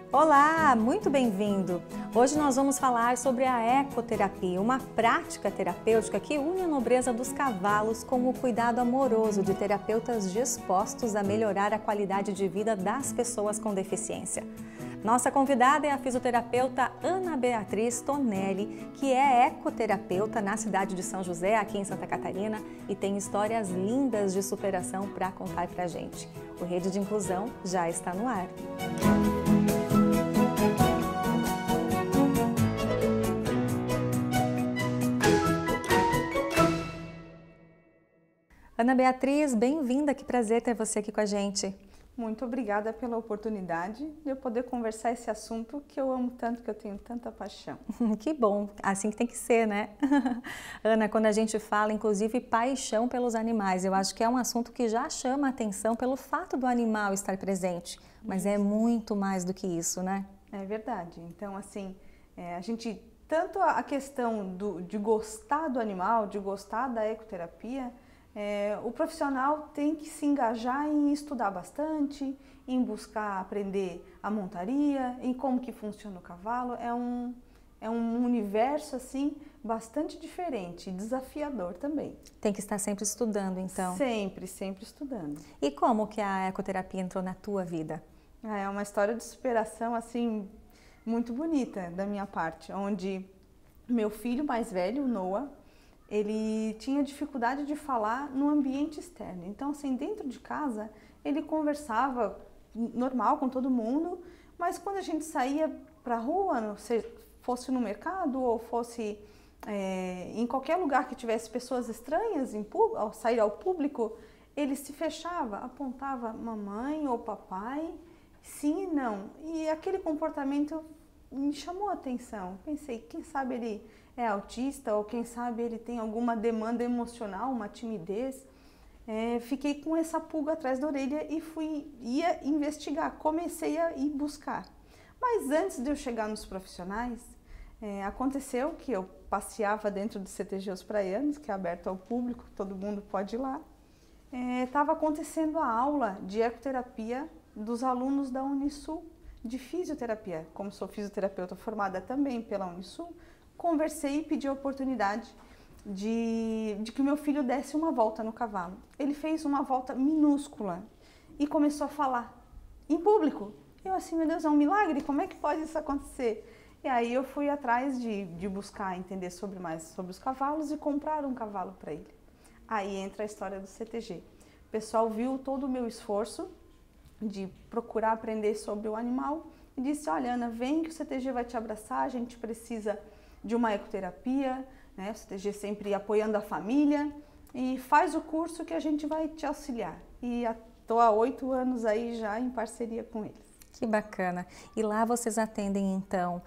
Olá, muito bem-vindo! Hoje nós vamos falar sobre a ecoterapia, uma prática terapêutica que une a nobreza dos cavalos com o cuidado amoroso de terapeutas dispostos a melhorar a qualidade de vida das pessoas com deficiência. Nossa convidada é a fisioterapeuta Ana Beatriz Tonelli, que é ecoterapeuta na cidade de São José, aqui em Santa Catarina, e tem histórias lindas de superação para contar pra gente. O Rede de Inclusão já está no ar. Ana Beatriz, bem-vinda, que prazer ter você aqui com a gente. Muito obrigada pela oportunidade de eu poder conversar esse assunto que eu amo tanto, que eu tenho tanta paixão. Que bom, assim que tem que ser, né? Ana, quando a gente fala, inclusive, paixão pelos animais, eu acho que é um assunto que já chama a atenção pelo fato do animal estar presente, mas é muito mais do que isso, né? É verdade. Então, assim, a gente, tanto a questão de gostar do animal, de gostar da ecoterapia, o profissional tem que se engajar em estudar bastante, em buscar aprender a montaria, em como que funciona o cavalo. É um universo assim bastante diferente, desafiador também. Tem que estar sempre estudando, então. Sempre estudando. E como que a ecoterapia entrou na tua vida? É uma história de superação assim muito bonita da minha parte, onde meu filho mais velho, o Noah, ele tinha dificuldade de falar no ambiente externo. Então, assim, dentro de casa, ele conversava normal com todo mundo, mas quando a gente saía para a rua, fosse no mercado ou fosse em qualquer lugar que tivesse pessoas estranhas, ao sair ao público, ele se fechava, apontava mamãe ou papai, sim e não. E aquele comportamento me chamou a atenção. Pensei, quem sabe ele é autista ou quem sabe ele tem alguma demanda emocional, uma timidez. Fiquei com essa pulga atrás da orelha e ia investigar, comecei a ir buscar. Mas antes de eu chegar nos profissionais, aconteceu que eu passeava dentro do CTG Os Praianos, que é aberto ao público, todo mundo pode ir lá. Estava acontecendo a aula de ecoterapia dos alunos da Unisul, de fisioterapia. Como sou fisioterapeuta formada também pela Unisul, conversei e pedi a oportunidade de que o meu filho desse uma volta no cavalo. Ele fez uma volta minúscula e começou a falar em público. Eu assim, meu Deus, é um milagre, como é que pode isso acontecer? E aí eu fui atrás de buscar entender mais sobre os cavalos e comprar um cavalo para ele. Aí entra a história do CTG. O pessoal viu todo o meu esforço de procurar aprender sobre o animal e disse, olha Ana, vem que o CTG vai te abraçar, a gente precisa de uma ecoterapia, né? O CTG sempre apoiando a família, e faz o curso que a gente vai te auxiliar. E estou há 8 anos aí já em parceria com eles. Que bacana! E lá vocês atendem então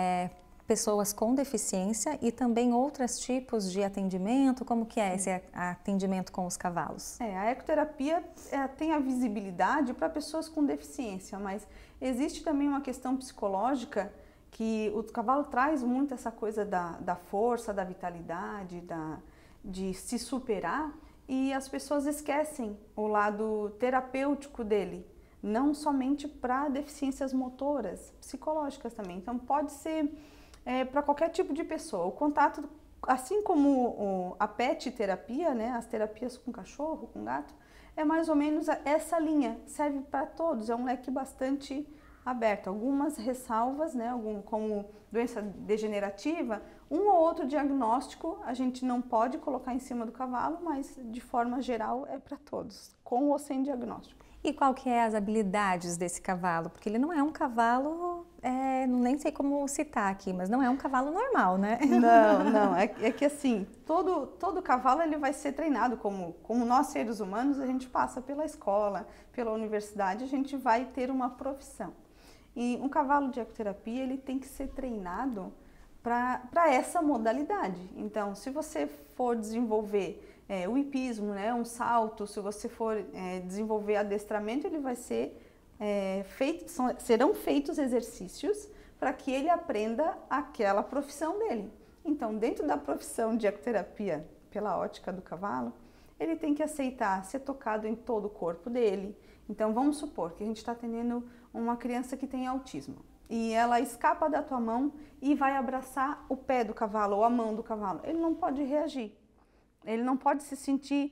pessoas com deficiência e também outros tipos de atendimento? Como que é esse atendimento com os cavalos? A ecoterapia tem a visibilidade para pessoas com deficiência, mas existe também uma questão psicológica que o cavalo traz muito essa coisa da força, da vitalidade, de se superar, e as pessoas esquecem o lado terapêutico dele, não somente para deficiências motoras, psicológicas também. Então pode ser para qualquer tipo de pessoa. O contato, assim como a pet terapia, né, as terapias com cachorro, com gato, é mais ou menos essa linha, serve para todos, é um leque bastante aberto. Algumas ressalvas, né, como doença degenerativa, um ou outro diagnóstico a gente não pode colocar em cima do cavalo, mas de forma geral é para todos, com ou sem diagnóstico. E qual que é as habilidades desse cavalo? Porque ele não é um cavalo, nem sei como citar aqui, mas não é um cavalo normal, né? Não, é que assim, todo cavalo ele vai ser treinado, como nós seres humanos, a gente passa pela escola, pela universidade, a gente vai ter uma profissão. E um cavalo de ecoterapia, ele tem que ser treinado para essa modalidade. Então, se você for desenvolver o hipismo, né, um salto, se você for desenvolver adestramento, ele vai ser serão feitos exercícios para que ele aprenda aquela profissão dele. Então, dentro da profissão de ecoterapia, pela ótica do cavalo, ele tem que aceitar ser tocado em todo o corpo dele. Então, vamos supor que a gente está atendendo uma criança que tem autismo e ela escapa da tua mão e vai abraçar o pé do cavalo ou a mão do cavalo, ele não pode reagir, ele não pode se sentir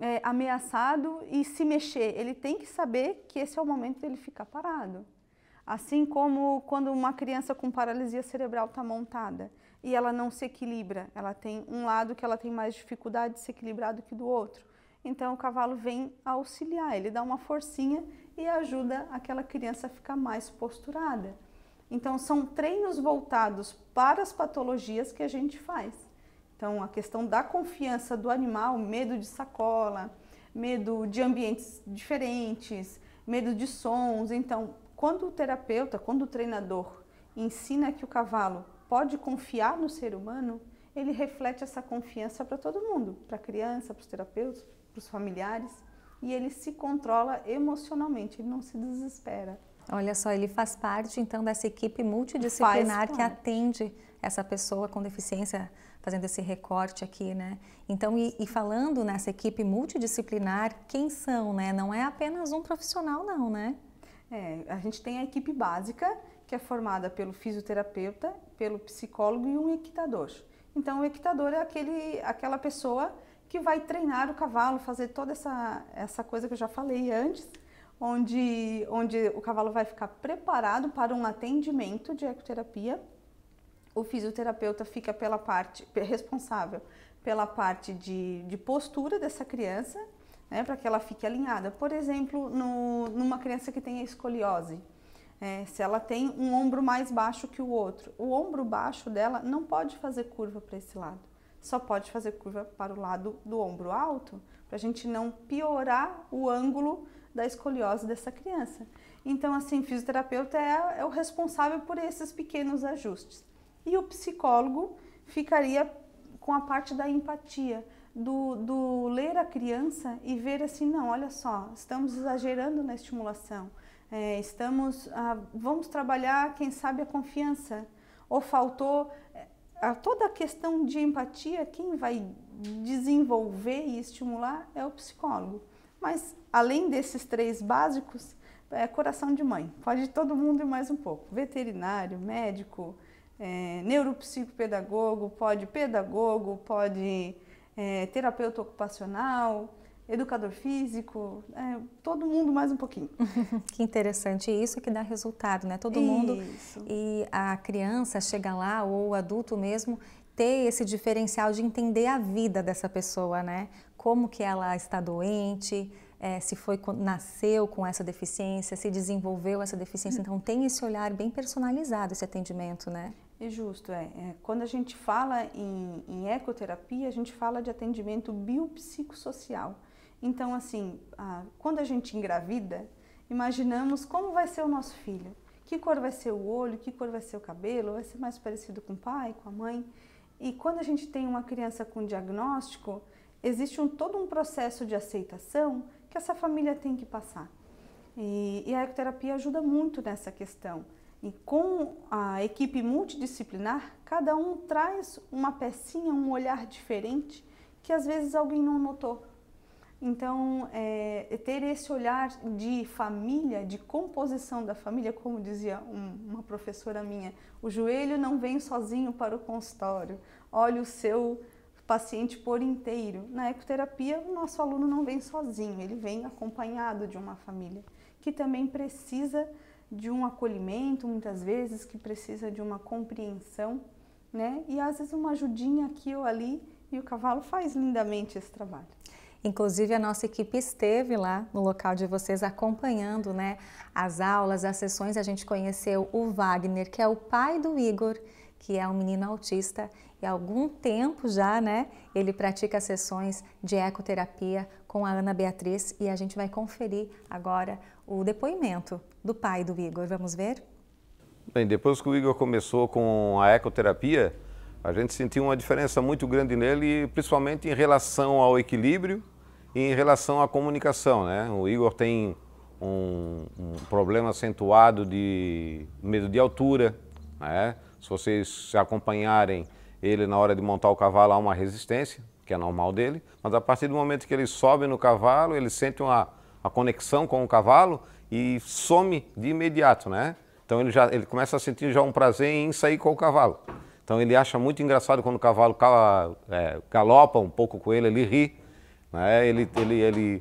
ameaçado e se mexer, ele tem que saber que esse é o momento dele ficar parado. Assim como quando uma criança com paralisia cerebral está montada e ela não se equilibra, ela tem um lado que ela tem mais dificuldade de se equilibrar do que do outro. Então o cavalo vem auxiliar, ele dá uma forcinha e ajuda aquela criança a ficar mais posturada. Então são treinos voltados para as patologias que a gente faz. Então a questão da confiança do animal, medo de sacola, medo de ambientes diferentes, medo de sons. Então quando o terapeuta, quando o treinador ensina que o cavalo pode confiar no ser humano, ele reflete essa confiança para todo mundo, para a criança, para os terapeutas, para os familiares, e ele se controla emocionalmente, ele não se desespera. Olha só, ele faz parte então dessa equipe multidisciplinar que atende essa pessoa com deficiência, fazendo esse recorte aqui, né? Então, e falando nessa equipe multidisciplinar, quem são, né? Não é apenas um profissional não, né? A gente tem a equipe básica, que é formada pelo fisioterapeuta, pelo psicólogo e um equitador. Então, o equitador é aquela pessoa que vai treinar o cavalo, fazer toda essa coisa que eu já falei antes, onde o cavalo vai ficar preparado para um atendimento de ecoterapia. O fisioterapeuta fica responsável pela parte de postura dessa criança, né, para que ela fique alinhada. Por exemplo, numa criança que tem a escoliose, se ela tem um ombro mais baixo que o outro, o ombro baixo dela não pode fazer curva para esse lado, só pode fazer curva para o lado do ombro alto, para a gente não piorar o ângulo da escoliose dessa criança. Então, assim, o fisioterapeuta é o responsável por esses pequenos ajustes. E o psicólogo ficaria com a parte da empatia, do ler a criança e ver assim, não, olha só, estamos exagerando na estimulação, vamos trabalhar, quem sabe, a confiança, ou faltou toda a questão de empatia, quem vai desenvolver e estimular é o psicólogo. Mas, além desses 3 básicos, coração de mãe, pode todo mundo e mais um pouco, veterinário, médico, neuropsicopedagogo, pode terapeuta ocupacional, educador físico, todo mundo mais um pouquinho. Que interessante, isso que dá resultado, né? Todo mundo, e a criança chega lá, ou o adulto mesmo, ter esse diferencial de entender a vida dessa pessoa, né? Como que ela está doente, se nasceu com essa deficiência, se desenvolveu essa deficiência. Então tem esse olhar bem personalizado, esse atendimento, né? É justo, quando a gente fala em ecoterapia, a gente fala de atendimento biopsicossocial. Então, assim, quando a gente engravida, imaginamos como vai ser o nosso filho. Que cor vai ser o olho, que cor vai ser o cabelo, vai ser mais parecido com o pai, com a mãe. E quando a gente tem uma criança com diagnóstico, existe todo um processo de aceitação que essa família tem que passar. E a ecoterapia ajuda muito nessa questão. E com a equipe multidisciplinar, cada um traz uma pecinha, um olhar diferente que às vezes alguém não notou. Então, ter esse olhar de família, de composição da família, como dizia uma professora minha, o joelho não vem sozinho para o consultório, olhe o seu paciente por inteiro. Na ecoterapia, o nosso aluno não vem sozinho, ele vem acompanhado de uma família, que também precisa de um acolhimento, muitas vezes, que precisa de uma compreensão, né? E às vezes uma ajudinha aqui ou ali, e o cavalo faz lindamente esse trabalho. Inclusive a nossa equipe esteve lá no local de vocês acompanhando, né, as aulas, as sessões. A gente conheceu o Wagner, que é o pai do Igor, que é um menino autista, e há algum tempo já, né, ele pratica sessões de ecoterapia com a Ana Beatriz, e a gente vai conferir agora o depoimento do pai do Igor. Vamos ver? Bem, depois que o Igor começou com a ecoterapia, a gente sentiu uma diferença muito grande nele, principalmente em relação ao equilíbrio e em relação à comunicação, né? O Igor tem um problema acentuado de medo de altura, né? Se vocês acompanharem ele na hora de montar o cavalo, há uma resistência, que é normal dele, mas a partir do momento que ele sobe no cavalo, ele sente a conexão com o cavalo e some de imediato, né? Então ele começa a sentir já um prazer em sair com o cavalo. Então ele acha muito engraçado quando o cavalo galopa um pouco com ele ri, né? Ele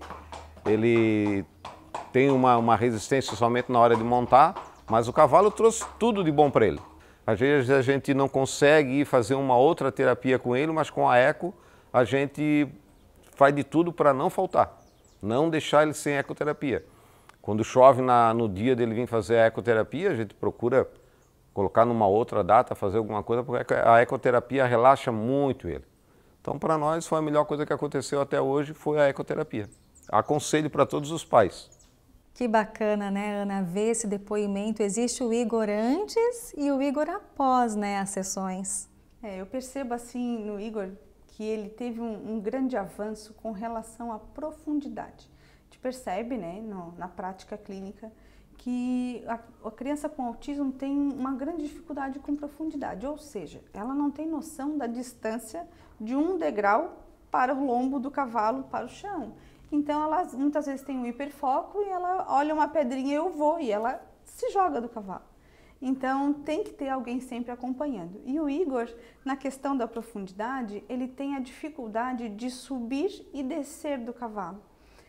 tem uma resistência somente na hora de montar, mas o cavalo trouxe tudo de bom para ele. Às vezes a gente não consegue ir fazer uma outra terapia com ele, mas com a eco a gente faz de tudo para não faltar, não deixar ele sem ecoterapia. Quando chove no dia dele vir fazer a ecoterapia, a gente procura colocar numa outra data, fazer alguma coisa, porque a ecoterapia relaxa muito ele. Então, para nós, foi a melhor coisa que aconteceu até hoje, foi a ecoterapia. Aconselho para todos os pais. Que bacana, né, Ana, ver esse depoimento. Existe o Igor antes e o Igor após, né, as sessões. Eu percebo assim no Igor que ele teve um grande avanço com relação à profundidade. A gente percebe, né, na prática clínica, que a criança com autismo tem uma grande dificuldade com profundidade, ou seja, ela não tem noção da distância de um degrau para o lombo do cavalo, para o chão. Então, ela muitas vezes tem um hiperfoco e ela olha uma pedrinha, eu vou, e ela se joga do cavalo. Então, tem que ter alguém sempre acompanhando. E o Igor, na questão da profundidade, ele tem a dificuldade de subir e descer do cavalo.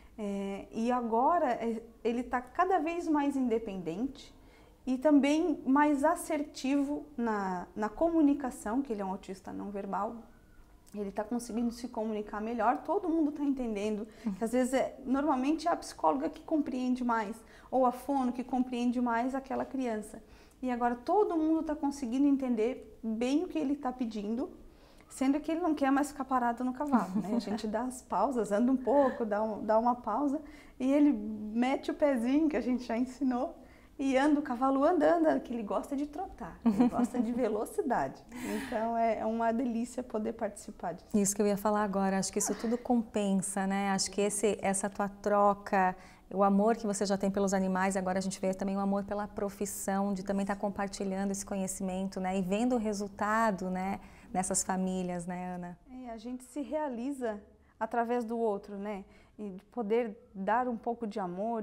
E agora ele está cada vez mais independente e também mais assertivo na comunicação, que ele é um autista não verbal. Ele está conseguindo se comunicar melhor, todo mundo está entendendo, que às vezes normalmente é a psicóloga que compreende mais, ou a fono que compreende mais aquela criança. E agora todo mundo está conseguindo entender bem o que ele está pedindo, sendo que ele não quer mais ficar parado no cavalo, né? A gente dá as pausas, anda um pouco, dá uma pausa, e ele mete o pezinho, que a gente já ensinou, e anda o cavalo andando, que ele gosta de trotar, ele gosta de velocidade. Então é uma delícia poder participar disso. Isso que eu ia falar agora, acho que isso tudo compensa, né? Acho que essa tua troca, o amor que você já tem pelos animais, agora a gente vê também o amor pela profissão, de também estar compartilhando esse conhecimento, né? E vendo o resultado, né? Nessas famílias, né, Ana? A gente se realiza através do outro, né? E de poder dar um pouco de amor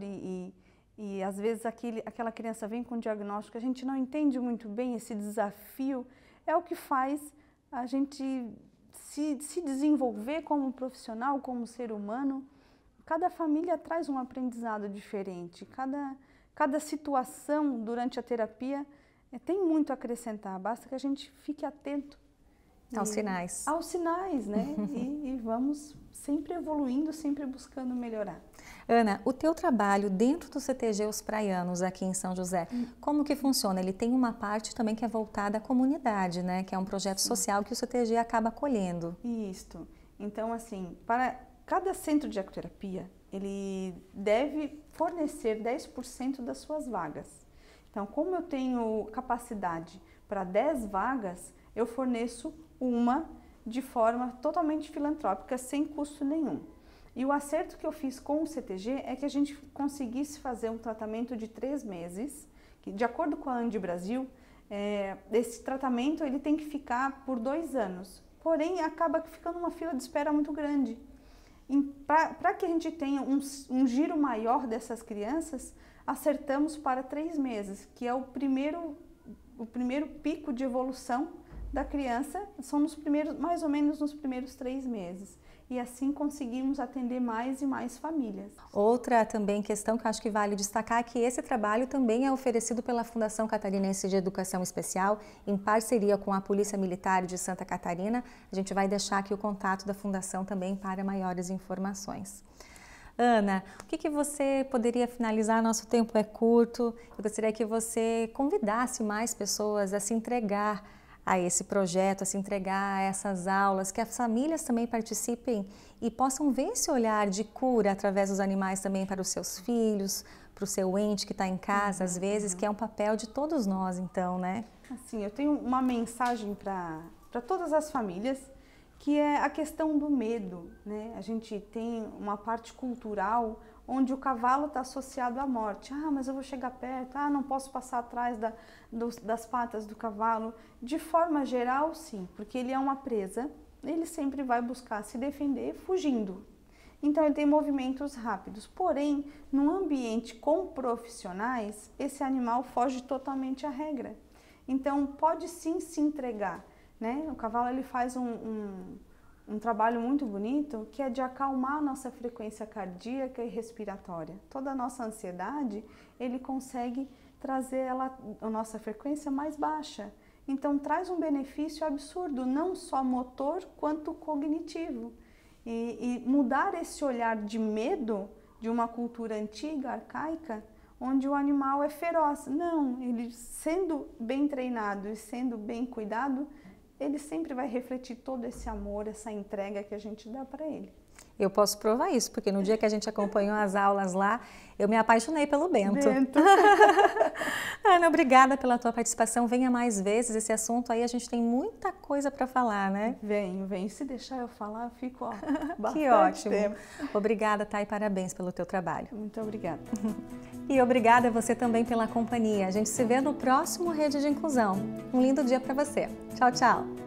e às vezes aquela criança vem com um diagnóstico, a gente não entende muito bem esse desafio, é o que faz a gente se desenvolver como profissional, como ser humano. Cada família traz um aprendizado diferente, cada situação durante a terapia tem muito a acrescentar, basta que a gente fique atento aos sinais. Aos sinais, né? E vamos sempre evoluindo, sempre buscando melhorar. Ana, o teu trabalho dentro do CTG Os Praianos, aqui em São José, como que funciona? Ele tem uma parte também que é voltada à comunidade, né? Que é um projeto social que o CTG acaba acolhendo. Isto. Então, assim, para cada centro de ecoterapia, ele deve fornecer 10% das suas vagas. Então, como eu tenho capacidade para 10 vagas, eu forneço uma de forma totalmente filantrópica, sem custo nenhum. E o acerto que eu fiz com o CTG é que a gente conseguisse fazer um tratamento de 3 meses, que, de acordo com a Andi Brasil, esse tratamento ele tem que ficar por 2 anos, porém acaba ficando uma fila de espera muito grande. Para que a gente tenha um giro maior dessas crianças, acertamos para 3 meses, que é o primeiro pico de evolução da criança, são mais ou menos nos primeiros 3 meses. E assim conseguimos atender mais e mais famílias. Outra também questão que eu acho que vale destacar é que esse trabalho também é oferecido pela Fundação Catarinense de Educação Especial, em parceria com a Polícia Militar de Santa Catarina. A gente vai deixar aqui o contato da Fundação também para maiores informações. Ana, o que você poderia finalizar? Nosso tempo é curto. Eu gostaria que você convidasse mais pessoas a se entregar a esse projeto, a se entregar a essas aulas, que as famílias também participem e possam ver esse olhar de cura através dos animais também para os seus filhos, para o seu ente que está em casa, às vezes, que é um papel de todos nós, então, né? Assim, eu tenho uma mensagem para todas as famílias, que é a questão do medo, né? A gente tem uma parte cultural onde o cavalo está associado à morte. Ah, mas eu vou chegar perto, não posso passar atrás das patas do cavalo. De forma geral, sim, porque ele é uma presa, ele sempre vai buscar se defender fugindo. então ele tem movimentos rápidos. Porém, num ambiente com profissionais, esse animal foge totalmente à regra. Então, pode sim se entregar, né? O cavalo ele faz um trabalho muito bonito, que é de acalmar a nossa frequência cardíaca e respiratória. Toda a nossa ansiedade, ele consegue trazer a nossa frequência mais baixa. Então, traz um benefício absurdo, não só motor, quanto cognitivo. E mudar esse olhar de medo de uma cultura antiga, arcaica, onde o animal é feroz. Não, ele sendo bem treinado e sendo bem cuidado, ele sempre vai refletir todo esse amor, essa entrega que a gente dá para ele. Eu posso provar isso, porque no dia que a gente acompanhou as aulas lá, eu me apaixonei pelo Bento. Ana, obrigada pela tua participação. Venha mais vezes, esse assunto aí a gente tem muita coisa para falar, né? Venho. Se deixar eu falar, eu fico bastante Que ótimo. tempo. Obrigada, Thay, parabéns pelo teu trabalho. Muito obrigada. E obrigada a você também pela companhia. A gente se vê no próximo Rede de Inclusão. Um lindo dia para você. Tchau, tchau.